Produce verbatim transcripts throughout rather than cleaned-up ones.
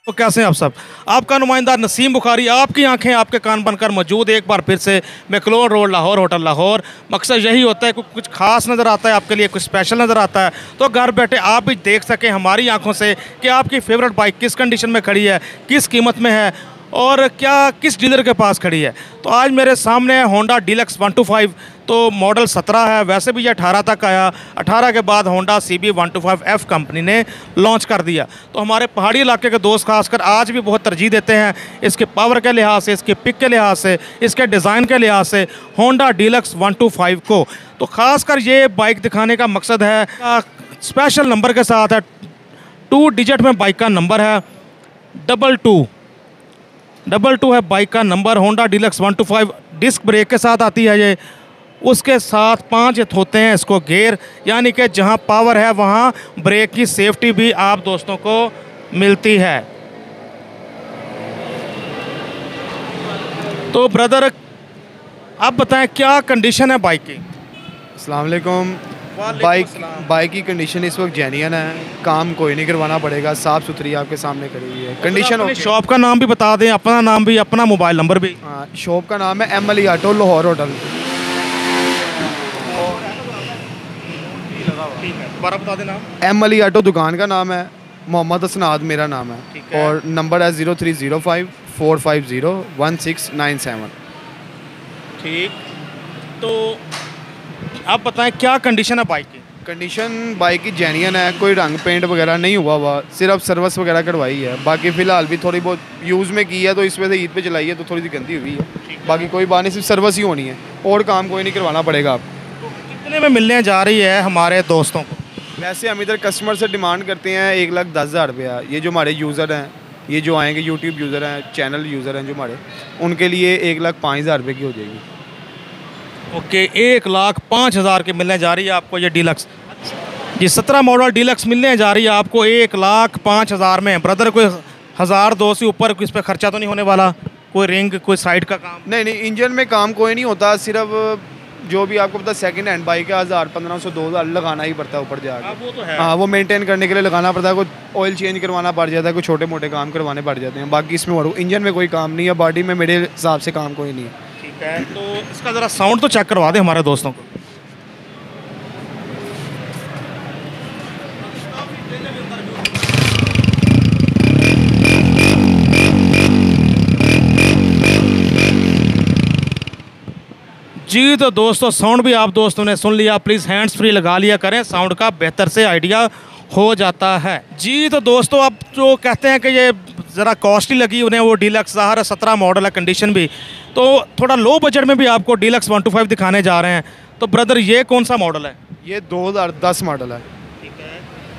तो कैसे हैं आप सब। आपका नुमाइंदा नसीम बुखारी, आपकी आंखें आपके कान बनकर मौजूद एक बार फिर से McLeod road Lahore hotel Lahore. मकसद यही होता है कि कुछ खास नज़र आता है आपके लिए, कुछ स्पेशल नज़र आता है, तो घर बैठे आप भी देख सकें हमारी आंखों से कि आपकी फेवरेट बाइक किस कंडीशन में खड़ी है, किस कीमत में है और क्या किस डीलर के पास खड़ी है। तो आज मेरे सामने है Honda Deluxe one two five. तो मॉडल सत्रह है, वैसे भी ये अठारह तक आया। अठारह के बाद Honda C B one two five F company ने लॉन्च कर दिया। तो हमारे पहाड़ी इलाके के दोस्त खासकर आज भी बहुत तरजीह देते हैं इसके पावर के लिहाज से, इसके पिक के लिहाज से, इसके डिज़ाइन के लिहाज से Honda Deluxe one two five को। तो ख़ासकर ये बाइक दिखाने का मकसद है, स्पेशल नंबर के साथ है, टू डिजिट में बाइक का नंबर है, डबल टू डबल टू है बाइक का number. Honda Deluxe one two five disc brake के साथ आती है ये। उसके साथ पांच होते हैं इसको गियर, यानी कि जहां पावर है वहां ब्रेक की सेफ्टी भी आप दोस्तों को मिलती है। तो ब्रदर आप बताएं क्या कंडीशन है बाइक की। अस्सलाम वालेकुम। बाइक बाइक की कंडीशन इस वक्त जेन्युइन है, काम कोई नहीं करवाना पड़ेगा, साफ़ सुथरी आपके सामने खड़ी हुई है कंडीशन। अपनी शॉप का नाम भी बता दें, अपना नाम भी, अपना मोबाइल नंबर भी। हाँ, शॉप का नाम है M Ali auto Lahore hotel. दोबारा बता दें नाम। एम अली ऑटो दुकान का नाम है, मोहम्मद हसनाद मेरा नाम है, है। और नंबर है zero three zero five four five zero one six nine seven. ठीक, तो आप बताएं क्या कंडीशन है बाइक की। कंडीशन बाइक की जेन्युइन है, कोई रंग पेंट वगैरह नहीं हुआ हुआ, सिर्फ सर्विस वगैरह करवाई है। बाकी फ़िलहाल भी थोड़ी बहुत यूज़ में की है, तो इस वजह से ईद पे चलाई है तो थोड़ी सी गंदी हुई है। बाकी कोई बात नहीं, सिर्फ सर्विस ही होनी है और काम कोई नहीं करवाना पड़ेगा। आप तो कितने में मिलने जा रही है हमारे दोस्तों को। वैसे हम इधर कस्टमर से डिमांड करते हैं एक लाख दस हज़ार रुपया। ये जो हमारे यूज़र हैं, ये जो आएंगे यूट्यूब यूज़र हैं, चैनल यूज़र हैं जो हमारे, उनके लिए एक लाख पाँच हज़ार रुपये की हो जाएगी। ओके, एक लाख पाँच हज़ार की मिलने जा रही है आपको ये डीलक्स। ये सत्रह मॉडल डीलक्स मिलने जा रही है आपको एक लाख पाँच हज़ार में। ब्रदर कोई हज़ार दो से ऊपर इस पर खर्चा तो नहीं होने वाला, कोई रिंग कोई साइड का काम? नहीं नहीं, इंजन में काम कोई नहीं होता, सिर्फ जो भी आपको पता सेकंड हैंड बाइक है, हज़ार पंद्रह सौ दो हज़ार लगाना ही पड़ता है ऊपर जाकर। वो तो है। हाँ, वो मेंटेन करने के लिए लगाना पड़ता है, कोई ऑयल चेंज करवाना पड़ जाता है, कोई छोटे मोटे काम करवाने पड़ जाते हैं। बाकी इसमें और इंजन में कोई काम नहीं है, बॉडी में मेरे हिसाब से काम कोई नहीं है। ठीक है, तो इसका ज़रा साउंड तो चेक करवा दें हमारे दोस्तों को। जी तो दोस्तों साउंड भी आप दोस्तों ने सुन लिया, प्लीज़ हैंड्स फ्री लगा लिया करें, साउंड का बेहतर से आइडिया हो जाता है। जी तो दोस्तों अब जो कहते हैं कि ये ज़रा कॉस्टली लगी उन्हें वो डीलक्स, ज़ाहिर सत्रह मॉडल है, कंडीशन भी तो थोड़ा लो बजट में भी आपको डीलक्स वन टू फाइव दिखाने जा रहे हैं। तो ब्रदर ये कौन सा मॉडल है? ये दो हज़ार दस मॉडल है। ठीक है,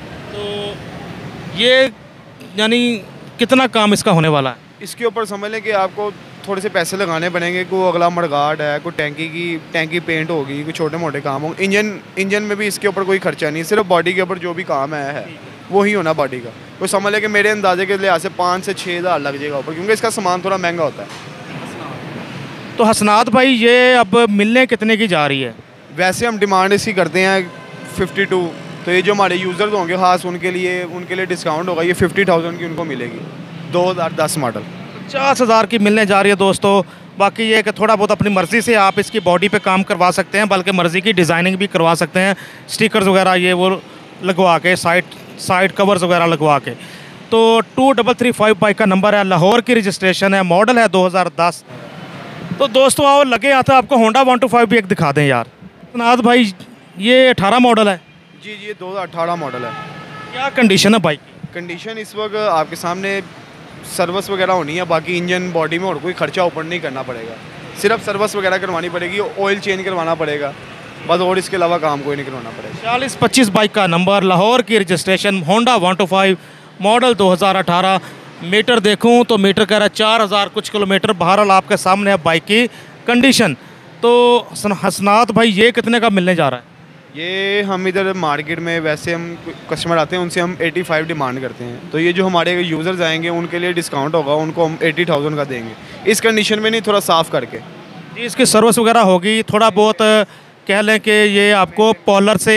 तो ये यानी कितना काम इसका होने वाला है? इसके ऊपर समझ लें कि आपको थोड़े से पैसे लगाने पड़ेंगे। कोई अगला मडगार्ड है, कोई टैंकी की टैंकी पेंट होगी, कोई छोटे मोटे काम हो। इंजन इंजन में भी इसके ऊपर कोई खर्चा नहीं, सिर्फ बॉडी के ऊपर जो भी काम है, है वही होना बॉडी का। तो समझ लें कि मेरे अंदाजे के लिहाज से पाँच से छः हज़ार लग जाएगा ऊपर, क्योंकि इसका सामान थोड़ा महंगा होता है। तो हसनात भाई ये अब मिलने कितने की जा रही है? वैसे हम डिमांड इसकी करते हैं फिफ्टी टू, तो ये जो हमारे यूज़र्स होंगे ख़ास उनके लिए उनके लिए डिस्काउंट होगा, ये फिफ्टी थाउजेंड की उनको मिलेगी। दो हज़ार दस मॉडल पचास हज़ार की मिलने जा रही है दोस्तों। बाकी ये कि थोड़ा बहुत अपनी मर्ज़ी से आप इसकी बॉडी पे काम करवा सकते हैं, बल्कि मर्ज़ी की डिज़ाइनिंग भी करवा सकते हैं, स्टिकर्स वगैरह ये वो लगवा के, साइड साइड कवर्स वगैरह लगवा के। तो two double three five bike का नंबर है, लाहौर की रजिस्ट्रेशन है, मॉडल है दो हज़ार दस। तो दोस्तों आओ लगे आता आपको होंडा वन टू फाइव भी एक दिखा दें यार। नाथ भाई ये अठारह मॉडल है। जी जी, ये दो हज़ार अठारह मॉडल है। क्या कंडीशन है बाइक की? कंडीशन इस वक्त आपके सामने सर्विस वगैरह होनी है, बाकी इंजन बॉडी में और कोई खर्चा ऊपर नहीं करना पड़ेगा, सिर्फ सर्विस वगैरह करवानी पड़ेगी, ऑयल चेंज करवाना पड़ेगा बस, और इसके अलावा काम कोई नहीं करवाना पड़ेगा। चालीस पच्चीस बाइक का नंबर, लाहौर की registration, Honda one two five model दो हज़ार अठारह। मीटर देखूँ तो मीटर कह रहा है चार हज़ार कुछ किलोमीटर। बहरहाल आपके सामने है बाइक की कंडीशन। तो हसनात भाई ये कितने का मिलने जा रहा है? ये हम इधर मार्केट में वैसे हम कस्टमर आते हैं उनसे हम पचासी डिमांड करते हैं, तो ये जो हमारे यूज़र्स आएंगे उनके लिए डिस्काउंट होगा, उनको हम अस्सी हज़ार का देंगे इस कंडीशन में, नहीं थोड़ा साफ़ करके। जी इसकी सर्विस वगैरह होगी, थोड़ा बहुत कह लें कि ये आपको पॉलर से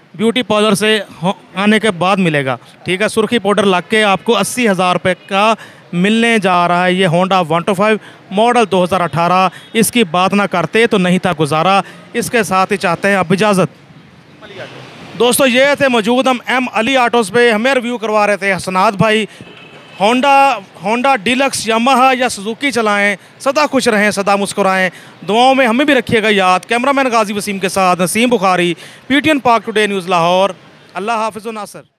ब्यूटी पार्लर से हो- आने के बाद मिलेगा। ठीक है, सुर्खी पाउडर लग के आपको अस्सी हज़ार रुपये का मिलने जा रहा है। ये Honda one two five model दो हज़ार अठारह। इसकी बात ना करते तो नहीं था गुजारा। इसके साथ ही चाहते हैं अब इजाज़त। दोस्तों ये थे मौजूद हम एम अली आटोज़ पे, हमें रिव्यू करवा रहे थे हसनात भाई। होंडा होंडा डीलक्स, यामाहा या सुजुकी चलाएं, सदा खुश रहें, सदा मुस्कुराएं। दुआओं में हमें भी रखिएगा याद। कैमरामैन गाजी वसीम के साथ Naseem Bukhari, PTN Pak today news Lahore. अल्लाह हाफिज़ नासर।